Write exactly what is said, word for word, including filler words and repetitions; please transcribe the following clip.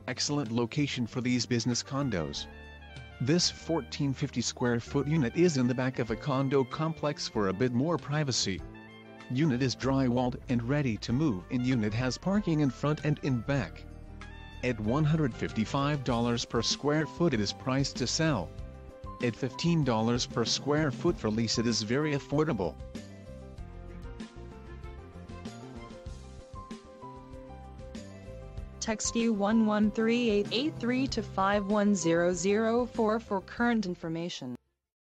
Excellent location for these business condos. This fourteen fifty square foot unit is in the back of a condo complex for a bit more privacy. Unit is drywalled and ready to move in. Unit has parking in front and in back. At one hundred fifty-five dollars per square foot it is priced to sell. At fifteen dollars per square foot for lease it is very affordable. Text U one one three eight eight three to five one zero zero four for current information.